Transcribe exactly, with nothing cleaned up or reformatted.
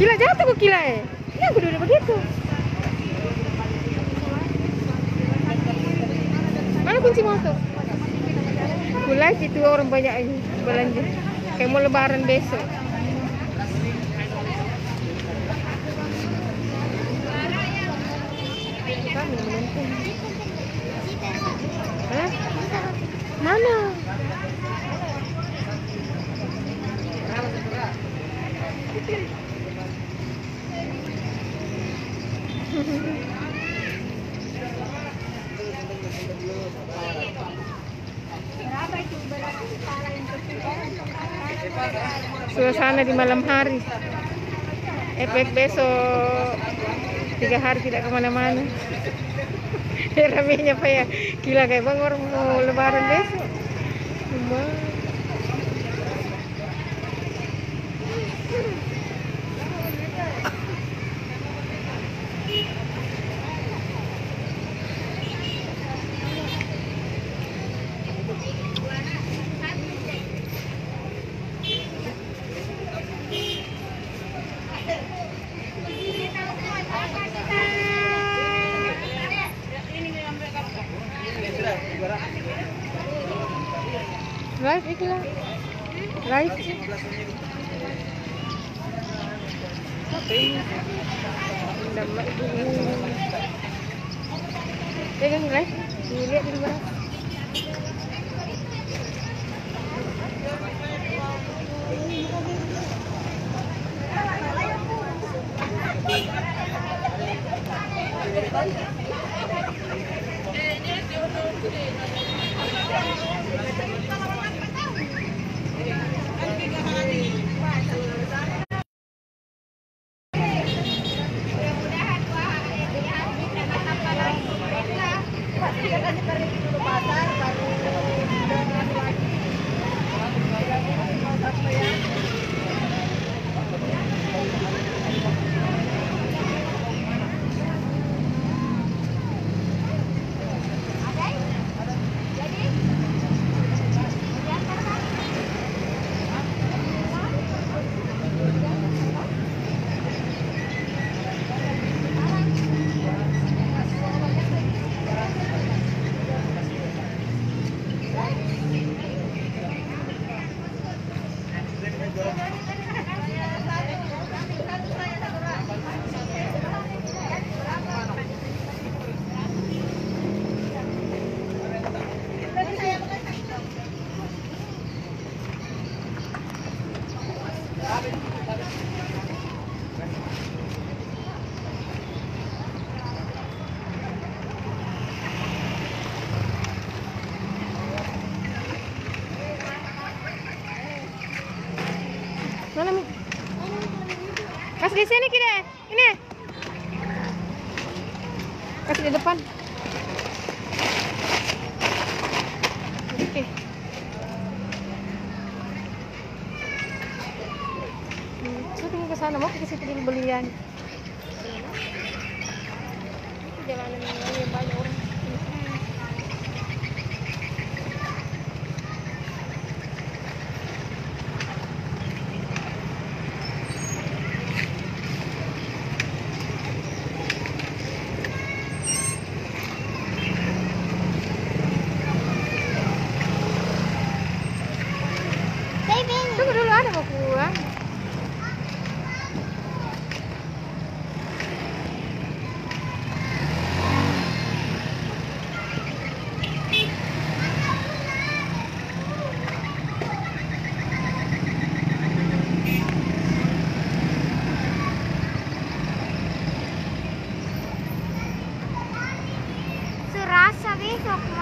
Kila jatuh kok Kila eh. Ini aku duduk begitu. Mana kunci motor? Kulai itu orang banyak ini belanja. Kayak mau lebaran besok. Hah? Mana? Suasana di malam hari. Efek besok tiga hari tidak kemana-mana. Ramenya apa ya? Gila kayak bang orang mau lebaran besok. Cuma live iklan live apa ini nama ini pegang live dilihat di luar mana Mi? Kasih di sini kira, ini. Kasih di depan. Oke. Saya tinggal ke sana, mau ke situ dulu belian. Jalanan yang banyak orang. Tunggu dulu, ada mau pulang. Serasa besok.